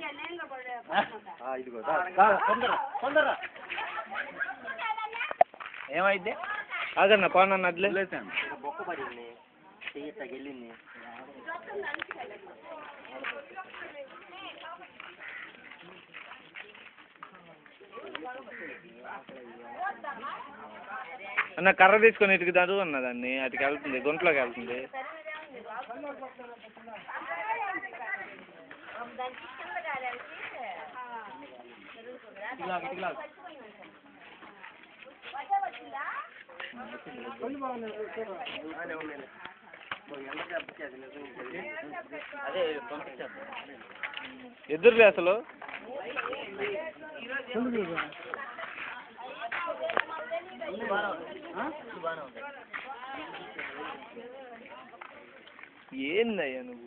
ఏమైంది అదన్న పోనన్న అట్లే బొక్క పడింది వెళ్ళింది. అన్న కర్ర తీసుకొని ఇటుకి చదువు అన్న దాన్ని అటుకి వెళ్తుంది గుంట్లోకి వెళ్తుంది. ఎదురులే అసలు ఏందయ్యా నువ్వు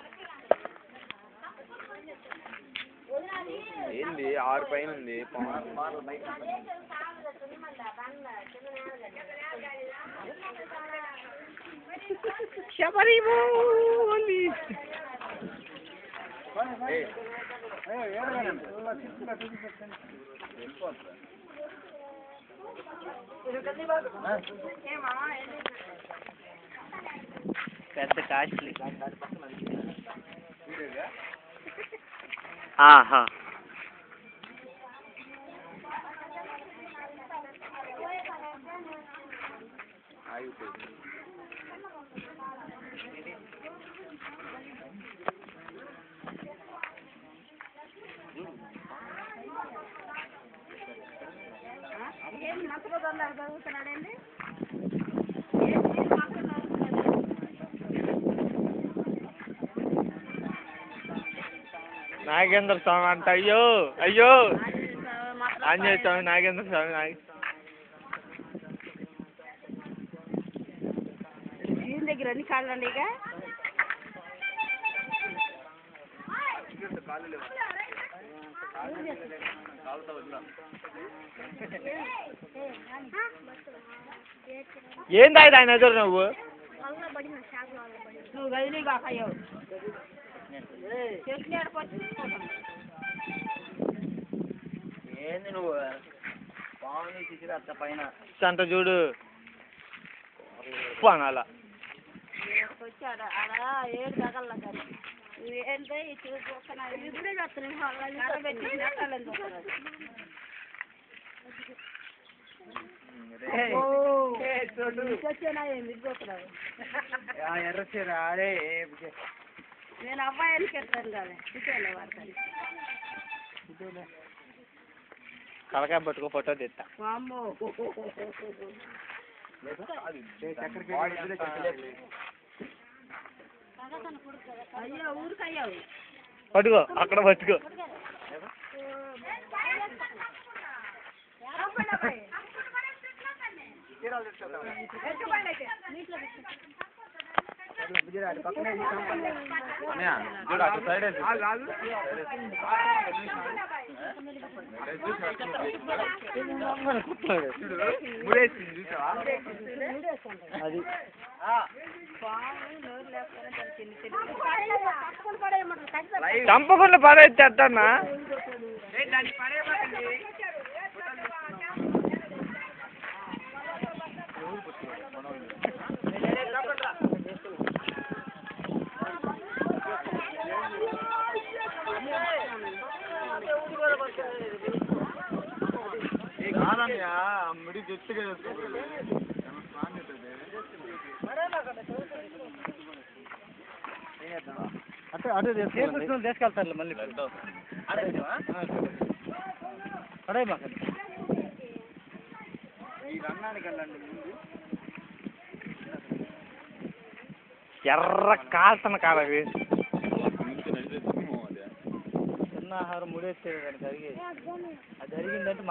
ఏంది 6 పైన ఉంది పెద్ద కాస్ట్లీ. ఆహా నాగేంద్ర స్వామి అంట. అయ్యో అయ్యో ఆంజనేయ స్వామి నాగేంద్ర స్వామి దగ్గర అన్ని కాళ్ళండి ఇక ఏంది ఆయన ఎదురు నువ్వు గదిలీ కాకయ్యావు ఏంది నువ్వు బాగుంది తీసిరా అత్త పైన అంట చూడు అనాల వచ్చాడు ఆడ 7 తగల కానీ ఏంటో ఇప్పుడే ఎర్రచీరా అరే నేను అబ్బాయికి ఎత్తాను కదా చూసేలే వాడతాను కలకాయ పట్టుకో ఫోటో తెస్తా. అయ్యో ఊరికయ్యావు పట్టుకో అక్కడ పట్టుకో. అది చంపకుండా పడేస్తేస్తానా ముడి గట్టిగా అంటే అదే తీసుకెళ్తారు మళ్ళీ పడే మాకు ఈ రంగానికి వెళ్ళండి ముందు ఎర్ర కాల్సిన కాలవి చిన్న ఆహారం ముడేస్తే జరిగేది అది జరిగిందంటే